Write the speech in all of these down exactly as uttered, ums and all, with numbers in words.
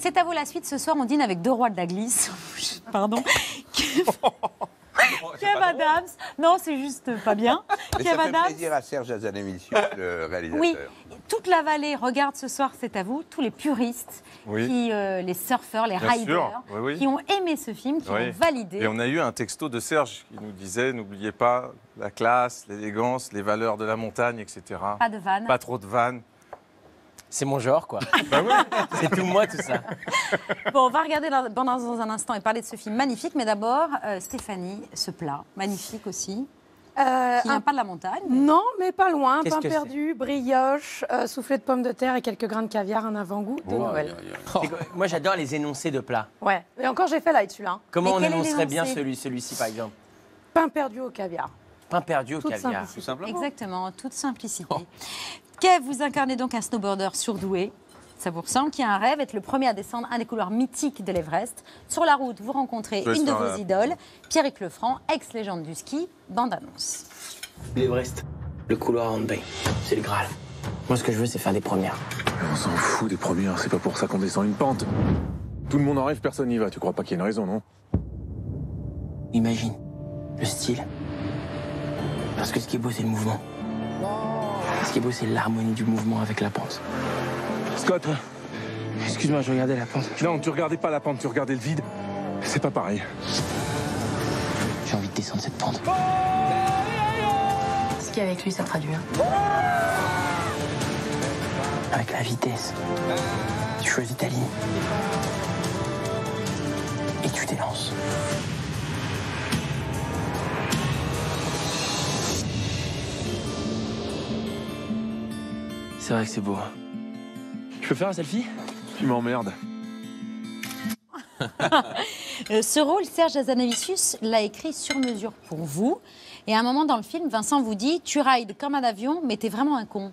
C'est à vous la suite. Ce soir, on dîne avec deux rois de la glisse. Pardon. Kev Adams. Non, c'est juste pas bien. Mais Kev ça fait Adams. plaisir à Serge Hazanavicius, le réalisateur. Oui, toute la vallée regarde ce soir, c'est à vous, tous les puristes, Oui. qui, euh, les surfeurs, les Bien riders, sûr, oui, oui. qui ont aimé ce film, qui Oui. ont validé. Et on a eu un texto de Serge qui nous disait, n'oubliez pas la classe, l'élégance, les valeurs de la montagne, et cetera. Pas de vanne. Pas trop de vannes. C'est mon genre, quoi. Bah oui. C'est tout moi, tout ça. Bon, on va regarder la bande-annonce dans un instant et parler de ce film magnifique. Mais d'abord, euh, Stéphanie, ce plat, magnifique aussi, Euh, qui vient un- pas de la montagne. mais- Non, mais pas loin. Qu'est-ce Pain que perdu, brioche, euh, soufflé de pommes de terre et quelques grains de caviar, un avant-goût de Noël. C'est que- Moi, j'adore les énoncés de plats. Ouais. Et encore, j'ai fait light celui-là. hein. Comment Mais on quel est énoncerait bien l'énoncé celui, celui-ci, par exemple? Pain perdu au caviar. Pain perdu au Toute caviar. simplicité. Tout simplement. Exactement, en toute simplicité. Kev, vous incarnez donc un snowboarder surdoué. Ça vous ressemble, qui a un rêve, être le premier à descendre un des couloirs mythiques de l'Everest. Sur la route, vous rencontrez Je vais une de faire vos la- idoles, Pierrick Lefranc, ex-légende du ski, bande-annonce. L'Everest, le couloir en bay, c'est le Graal. Moi, ce que je veux, c'est faire des premières. On s'en fout des premières, c'est pas pour ça qu'on descend une pente. Tout le monde en rêve, personne n'y va. Tu crois pas qu'il y a une raison, non? Imagine, le style. Parce que ce qui est beau, c'est le mouvement. Ce qui est beau, c'est l'harmonie du mouvement avec la pente. Scott, Excuse-moi, je regardais la pente. non, tu regardais pas la pente, tu regardais le vide. C'est pas pareil. J'ai envie de descendre cette pente. Ce qui est avec lui, ça traduit. hein. Avec la vitesse. Tu choisis ta ligne. Et tu t'élances. C'est vrai que c'est beau. hein. Je peux faire un selfie? Tu m'emmerdes. Euh, ce rôle, Serge Hazanavicius l'a écrit sur mesure pour vous. Et à un moment dans le film, Vincent vous dit « Tu rides comme un avion, mais t'es vraiment un con.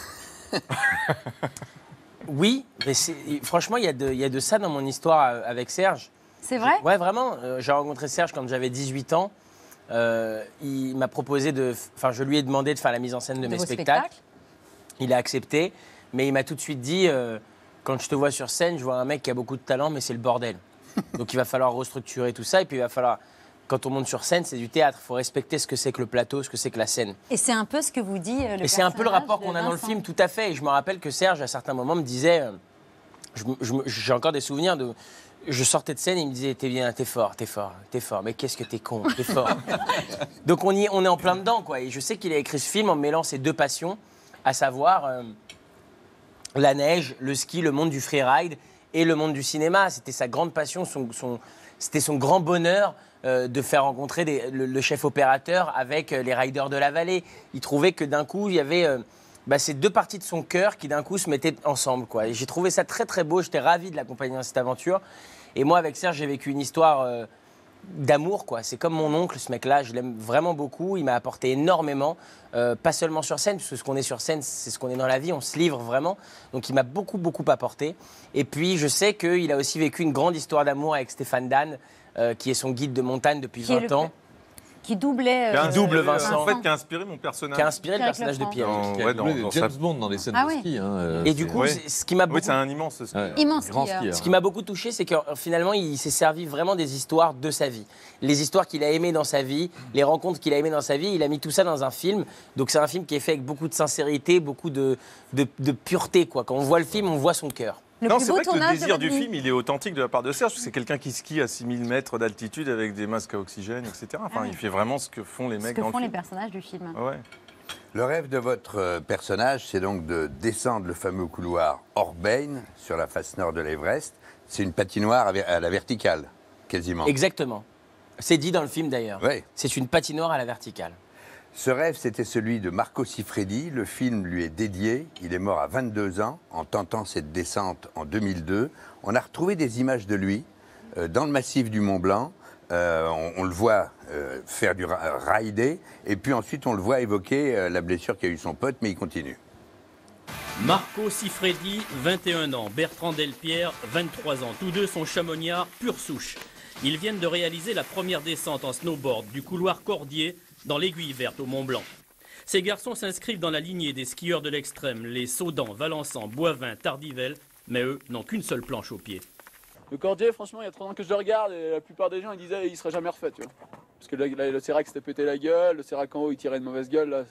Oui, mais c'est- franchement, il y, a de- il y a de ça dans mon histoire euh, avec Serge. » C'est vrai? Ouais, vraiment. Euh, J'ai rencontré Serge quand j'avais dix-huit ans. Euh, il m'a proposé de... Enfin, je lui ai demandé de faire la mise en scène de, De mes vos spectacles. spectacles. Il a accepté, mais il m'a tout de suite dit euh, quand je te vois sur scène, je vois un mec qui a beaucoup de talent, mais c'est le bordel. Donc il va falloir restructurer tout ça, et puis il va falloir, quand on monte sur scène, c'est du théâtre, il faut respecter ce que c'est que le plateau, ce que c'est que la scène. Et c'est un peu ce que vous dit euh, le Et c'est un peu le personnage rapport de qu'on a dans le Vincent. film, tout à fait. Et je me rappelle que Serge, à certains moments, me disait, euh, je me- je me- j'ai encore des souvenirs de... Je sortais de scène et il me disait, t'es bien, t'es fort, t'es fort, t'es fort, mais qu'est-ce que t'es con, t'es fort. Donc on, y, on est en plein dedans, quoi. Et je sais qu'il a écrit ce film en mêlant ses deux passions, à savoir euh, la neige, le ski, le monde du freeride et le monde du cinéma. C'était sa grande passion, son, son- c'était son grand bonheur euh, de faire rencontrer des- le, le chef opérateur avec euh, les riders de la vallée. Il trouvait que d'un coup, il y avait euh, bah, ces deux parties de son cœur qui d'un coup se mettaient ensemble, quoi. Et j'ai trouvé ça très très beau, j'étais ravi de l'accompagner dans cette aventure. Et moi, avec Serge, j'ai vécu une histoire euh, d'amour, quoi. C'est comme mon oncle, ce mec-là, je l'aime vraiment beaucoup. Il m'a apporté énormément, euh, pas seulement sur scène, parce que ce qu'on est sur scène, c'est ce qu'on est dans la vie, on se livre vraiment. Donc il m'a beaucoup, beaucoup apporté. Et puis, je sais qu'il a aussi vécu une grande histoire d'amour avec Stéphane Dan, euh, qui est son guide de montagne depuis Qui est vingt le- ans, Qui doublait... Qui a euh, inspiré, double euh, Vincent. En fait, qui a inspiré mon personnage. qui a inspiré le Pierrick personnage de Lefranc. Pierre. Dans- Qui a ouais, doublé dans- dans James sa- Bond dans les scènes Ah de oui. ski. hein, euh, Et du c'est- coup, Ouais. c'est- ce qui m'a Oui, beaucoup... c'est un immense ski. Ouais, Immense grand skieur. skieur. Ce qui m'a beaucoup touché, c'est que euh, finalement, il s'est servi vraiment des histoires de sa vie. Les histoires qu'il a aimées dans sa vie, les rencontres qu'il a aimées dans sa vie, il a mis tout ça dans un film. Donc c'est un film qui est fait avec beaucoup de sincérité, beaucoup de, de, de pureté, quoi. Quand on voit le film, on voit son cœur. Le Non, plus c'est beau vrai que le tournage de désir votre du vie. film, il est authentique de la part de Serge. C'est quelqu'un qui skie à six mille mètres d'altitude avec des masques à oxygène, et cetera. Enfin, Ah ouais. il fait vraiment ce que font les Ce mecs que dans font le les film. personnages du film. Ah ouais. Le rêve de votre euh, personnage, c'est donc de descendre le fameux couloir Orbein sur la face nord de l'Everest. C'est une patinoire à ver- à la verticale, quasiment. Exactement. C'est dit dans le film d'ailleurs. Ouais. C'est une patinoire à la verticale. Ce rêve, c'était celui de Marco Siffredi. Le film lui est dédié. Il est mort à vingt-deux ans en tentant cette descente en deux mille deux. On a retrouvé des images de lui euh, dans le massif du Mont Blanc. Euh, on, on le voit euh, faire du ra- rider. Et puis ensuite, on le voit évoquer euh, la blessure qu'a eu son pote, mais il continue. Marco Siffredi, vingt et un ans, Bertrand Delpierre, vingt-trois ans. Tous deux sont chamonniards pure souche. Ils viennent de réaliser la première descente en snowboard du couloir Cordier dans l'Aiguille Verte au Mont Blanc. Ces garçons s'inscrivent dans la lignée des skieurs de l'extrême, les Saudan, Valençan, Boivin, Tardivelle, mais eux n'ont qu'une seule planche au pied. Le Cordier, franchement, il y a trois ans que je le regarde et la plupart des gens ils disaient il serait jamais refait, tu vois. Parce que le, le, le Sérac s'était pété la gueule, le Sérac en haut il tirait une mauvaise gueule. Là,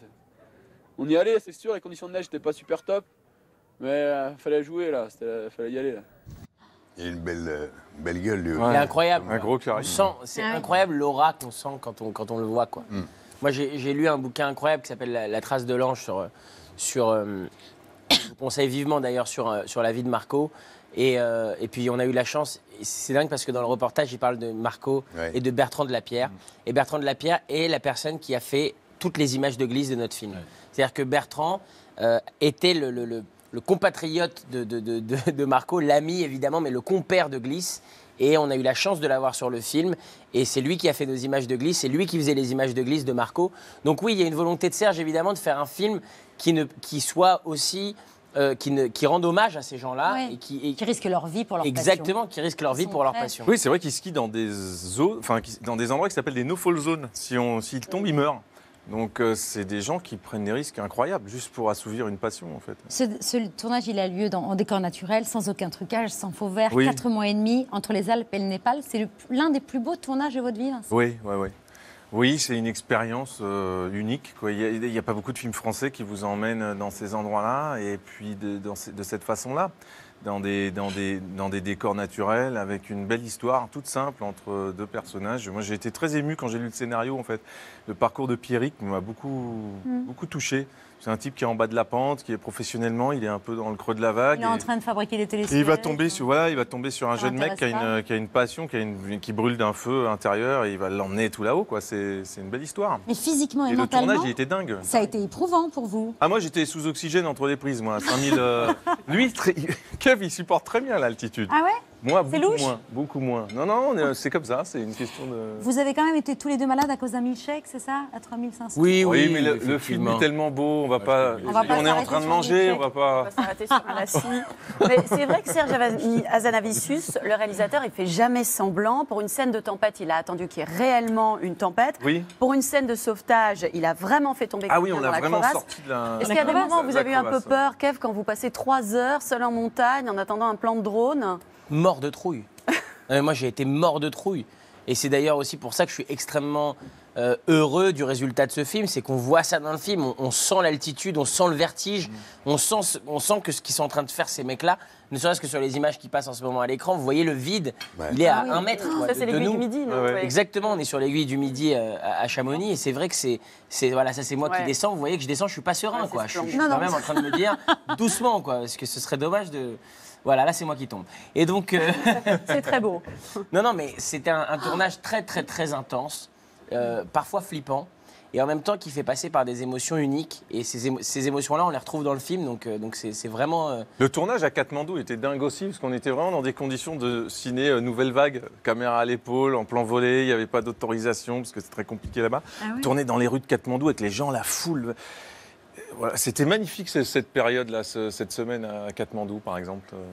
on y allait, c'est sûr, les conditions de neige n'étaient pas super top, mais euh, fallait jouer là, il fallait y aller là. Il a une belle, euh, belle gueule, lui. Ouais. Il est incroyable. Un gros charisme. On sent- C'est Ah. incroyable l'aura qu'on sent quand on, quand on le voit, quoi. Mm. Moi, j'ai j'ai lu un bouquin incroyable qui s'appelle La, La trace de l'ange sur. sur euh, je vous conseille vivement d'ailleurs sur, euh, sur la vie de Marco. Et, euh, et puis on a eu la chance, et c'est dingue parce que dans le reportage, il parle de Marco Ouais. et de Bertrand de Lapierre. Et Bertrand de Lapierre est la personne qui a fait toutes les images de glisse de notre film. C'est-à-dire que Bertrand euh, était le, le- le- le compatriote de, de- de- de- de Marco, l'ami évidemment, mais le compère de glisse. Et on a eu la chance de l'avoir sur le film. Et c'est lui qui a fait nos images de glisse, c'est lui qui faisait les images de glisse de Marco. Donc oui, il y a une volonté de Serge évidemment de faire un film qui, ne, qui soit aussi... Euh, qui, ne, qui rendent hommage à ces gens-là Ouais. et qui, et- Qui risquent leur vie pour leur exactement, passion. qui risquent leur Ils vie sont pour leur prêts. passion. Oui, c'est vrai qu'ils skient dans des zones, enfin, qui- dans des endroits qui s'appellent des no-fall zones. Si on, s'ils tombent, ils meurent. Donc euh, c'est des gens qui prennent des risques incroyables juste pour assouvir une passion en fait. Ce, ce tournage, il a lieu dans, en décor naturel, sans aucun trucage, sans faux vert, Oui. quatre mois et demi entre les Alpes et le Népal. C'est le- l'un des plus beaux tournages de votre vie, Vincent. Oui, oui, oui. Oui, c'est une expérience euh, unique, quoi. Il n'y a, a pas beaucoup de films français qui vous emmènent dans ces endroits-là et puis de, dans ces- de cette façon-là, dans des, dans, des, dans des décors naturels avec une belle histoire toute simple entre deux personnages. Moi, j'ai été très ému quand j'ai lu le scénario, en fait. Le parcours de Pierrick m'a beaucoup, beaucoup touché. C'est un type qui est en bas de la pente, qui est professionnellement, il est un peu dans le creux de la vague. Il est en et- train de fabriquer des et télescopes. il va tomber sur, voilà, il va tomber sur un Ça jeune mec qui a, l'intéresse une, qui a une passion, qui, a une, qui brûle d'un feu intérieur et il va l'emmener tout là-haut, quoi. C'est c'est une belle histoire. Mais physiquement et, Et le mentalement, tournage, il était dingue. ça a été éprouvant pour vous. Ah, moi, j'étais sous oxygène entre les prises, moi, à cinq mille. euh, Lui, très- Kev, il supporte très bien l'altitude. Ah ouais? Moi, c'est beaucoup louche moins, beaucoup moins. Non, non, on est- c'est comme ça, c'est une question de... Vous avez quand même été tous les deux malades à cause d'un milkshake, c'est ça? À trois mille cinq cents? Oui, Oui, oui, mais le, le film effectivement. est tellement beau, on va pas... On va pas on est en s'arrêter train de sur manger, Milkshake. on va On pas... va s'arrêter sur un assis. Mais c'est vrai que Serge Hazanavicius, le réalisateur, il fait jamais semblant. Pour une scène de tempête, il a attendu qu'il y ait réellement une tempête. Oui. Pour une scène de sauvetage, il a vraiment fait tomber Ah oui, quelqu'un on dans l'a la vraiment crevasse. sorti de la... Est-ce qu'il y a des moments où vous La avez eu un peu crevasse, ouais. peur, Kev, quand vous passez trois heures seul en montagne en attendant un plan de drone? Mort de trouille. Euh, moi, j'ai été mort de trouille. Et c'est d'ailleurs aussi pour ça que je suis extrêmement euh, heureux du résultat de ce film. C'est qu'on voit ça dans le film. On, on sent l'altitude, on sent le vertige. On, sent, ce- on sent que ce qu'ils sont en train de faire, ces mecs-là, ne serait-ce que sur les images qui passent en ce moment à l'écran, vous voyez le vide. Ouais. Il est à Ah oui. un mètre quoi, Ça, de, c'est de l'aiguille nous. du midi, non? Ouais, ouais. Ouais. Exactement, on est sur l'aiguille du midi euh, à à Chamonix. Et c'est vrai que c'est, c'est voilà, ça c'est moi qui Ouais. descends. Vous voyez que je descends, je suis pas serein, Ouais, c'est quoi. Je suis, je suis splendide. quand Non, non. même en train de me dire doucement, quoi, parce que ce serait dommage de. Voilà, là c'est moi qui tombe. Et donc. euh, C'est très beau. Non, non, mais c'était un, un tournage très, très, très intense, euh, parfois flippant, et en même temps qui fait passer par des émotions uniques. Et ces, émo- ces émotions-là, on les retrouve dans le film, donc euh, donc c'est c'est vraiment. euh, Le tournage à Katmandou était dingue aussi, parce qu'on était vraiment dans des conditions de ciné euh, nouvelle vague, caméra à l'épaule, en plan volé, il n'y avait pas d'autorisation, parce que c'est très compliqué là-bas. Ah oui. Tourner dans les rues de Katmandou avec les gens, la foule. Euh, Voilà, c'était magnifique ce- cette période-là, ce- cette semaine à Katmandou, par exemple. Euh,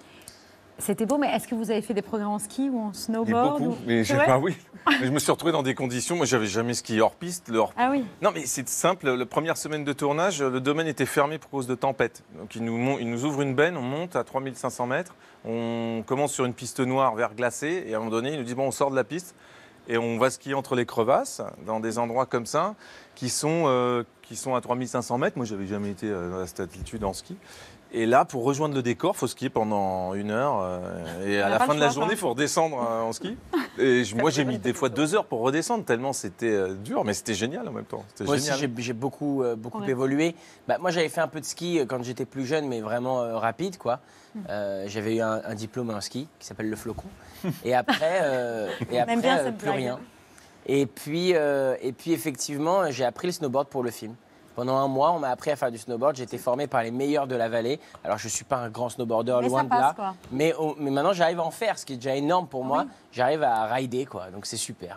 C'était beau, mais est-ce que vous avez fait des progrès en ski ou en Et snowboard beaucoup, ou- mais C'est j'ai vrai pas, oui. Mais je me suis retrouvé dans des conditions, moi j'avais jamais skié hors piste. le hors- Ah oui. Non mais c'est simple, la première semaine de tournage, le domaine était fermé pour cause de tempête. Donc ils nous, mon- ils nous ouvrent une benne, on monte à trois mille cinq cents mètres, on commence sur une piste noire verglacée et à un moment donné ils nous disent bon on sort de la piste et on va skier entre les crevasses dans des endroits comme ça qui sont, euh, qui sont à trois mille cinq cents mètres. Moi j'avais jamais été euh, à cette altitude en ski. Et là, pour rejoindre le décor, il faut skier pendant une heure. euh, et On à a la pas fin le de la choix, journée, quoi. il faut redescendre euh, en ski. Et je- moi, j'ai mis des fois deux heures pour redescendre, tellement c'était euh, dur. Mais c'était génial en même temps. C'était Moi aussi, génial. j'ai j'ai beaucoup, euh, beaucoup Ouais. évolué. Bah, moi, j'avais fait un peu de ski euh, quand j'étais plus jeune, mais vraiment euh, rapide, quoi. Euh, j'avais eu un, un diplôme en ski qui s'appelle le flocon. Et après, euh, et aime après bien euh, cette plus blague. rien. Et puis, euh, et puis effectivement, j'ai appris le snowboard pour le film. Pendant un mois, on m'a appris à faire du snowboard. J'ai été formé par les meilleurs de la vallée. Alors, je ne suis pas un grand snowboarder, Mais loin ça de passe, là. quoi. Mais, oh, mais maintenant, j'arrive à en faire, ce qui est déjà énorme pour moi. Oui. J'arrive à rider, quoi. Donc, c'est super.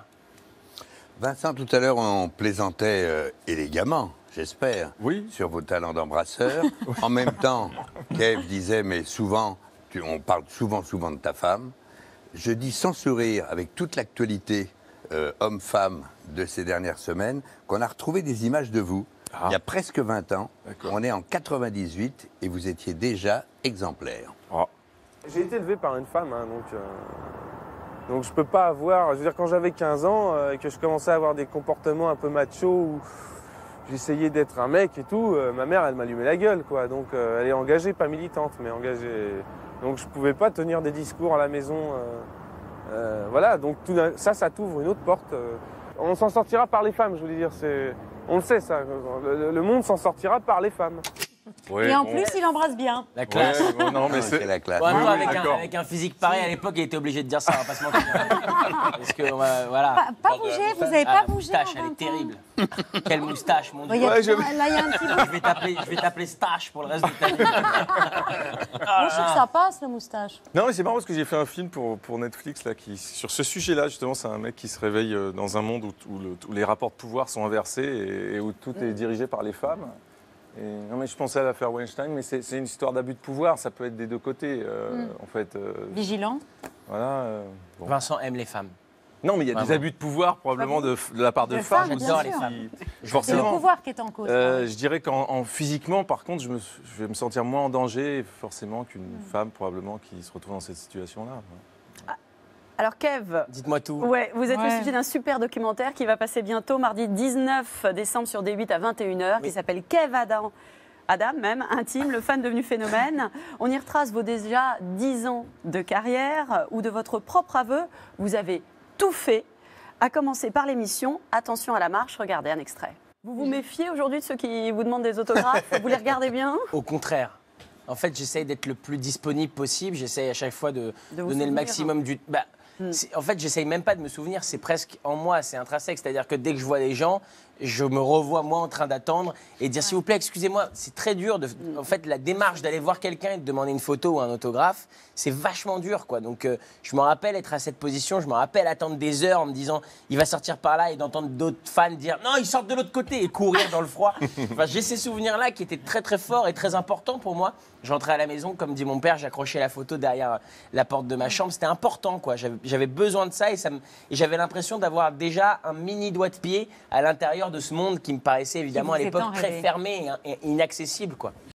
Vincent, tout à l'heure, on plaisantait euh, élégamment, j'espère, Oui. sur vos talents d'embrasseur. En même temps, Kev disait, mais souvent, tu- on parle souvent, souvent de ta femme. Je dis sans sourire, avec toute l'actualité euh, homme-femme de ces dernières semaines, qu'on a retrouvé des images de vous, Ah. il y a presque vingt ans. D'accord. On est en quatre-vingt-dix-huit et vous étiez déjà exemplaire. Oh. J'ai été élevé par une femme, hein, donc, euh, donc je peux pas avoir... Je veux dire, quand j'avais quinze ans euh, et que je commençais à avoir des comportements un peu macho où j'essayais d'être un mec et tout, euh, ma mère, elle m'allumait la gueule, quoi. Donc euh, elle est engagée, pas militante, mais engagée. Donc je pouvais pas tenir des discours à la maison. Euh, euh, voilà, donc tout ça, ça t'ouvre une autre porte. Euh. On s'en sortira par les femmes, je voulais dire. C'est... On le sait, ça. Le, le monde s'en sortira par les femmes. Ouais, Et en bon. plus, il embrasse bien. La classe. Ouais, bon, non, mais C'est c'est la classe. Ouais, Oui, moi, oui, avec, un, d'accord. avec un physique pareil, à l'époque, il était obligé de dire ça, on va pas se mentir. Parce que, ouais, voilà. Pas, pas bougé, vous n'avez Ah, pas la bougé. moustache, en elle vingt est ans. terrible. Quelle moustache, mon Il Dieu. y a- Ouais, je- Là, il y a un petit bout. Je vais t'appeler, je vais t'appeler Stache pour le reste de ta vie. Moi, je trouve que ça passe, la moustache. Non, mais c'est marrant parce que j'ai fait un film pour, pour Netflix là, qui, sur ce sujet-là, justement, c'est un mec qui se réveille euh, dans un monde où, où le- où les rapports de pouvoir sont inversés et, et où tout est dirigé par les femmes. Et, non, mais je pensais à l'affaire Weinstein, mais c'est c'est une histoire d'abus de pouvoir, ça peut être des deux côtés, euh, Mm. en fait. euh, Vigilant. voilà. euh, bon. Vincent aime les femmes. Non, mais il y a des Vraiment. abus de pouvoir probablement de, de la part de, De femmes. femmes, J'adore bien les sûr. femmes. qui- C'est le Forcément. pouvoir qui est en cause. Euh, je dirais qu'en en physiquement, par contre, je, me, je vais me sentir moins en danger, forcément, qu'une Mm. femme, probablement, qui se retrouve dans cette situation-là. Alors Kev, Dites-moi tout. ouais, vous êtes le Ouais. sujet d'un super documentaire qui va passer bientôt, mardi dix-neuf décembre sur D huit à vingt et une heures, qui s'appelle Kev Adam. Adam même, intime, le fan devenu phénomène. On y retrace vos déjà dix ans de carrière où de votre propre aveu, vous avez tout fait, à commencer par l'émission Attention à la marche, regardez un extrait. Vous vous méfiez aujourd'hui de ceux qui vous demandent des autographes? Vous les regardez bien? Au contraire. En fait, j'essaye d'être le plus disponible possible. J'essaye à chaque fois de, De vous donner le souvenir. maximum du. Bah, Hmm. c'est- en fait, j'essaye même pas de me souvenir. C'est presque en moi, c'est intrinsèque. C'est-à-dire que dès que je vois des gens, je me revois moi en train d'attendre et dire s'il vous plaît, excusez-moi. C'est très dur. De, en fait, la démarche d'aller voir quelqu'un et de demander une photo ou un autographe, c'est vachement dur, quoi. Donc, euh, je me rappelle être à cette position. Je me rappelle attendre des heures en me disant il va sortir par là et d'entendre d'autres fans dire non, ils sortent de l'autre côté et courir dans le froid. Enfin, j'ai ces souvenirs-là qui étaient très très forts et très importants pour moi. J'entrais à la maison, comme dit mon père, j'accrochais la photo derrière la porte de ma chambre. C'était important, quoi. J'avais j'avais besoin de ça et, ça me- et j'avais l'impression d'avoir déjà un mini doigt de pied à l'intérieur de ce monde qui me paraissait évidemment vous à fait l'époque tant très rêver. fermé et, et inaccessible, quoi.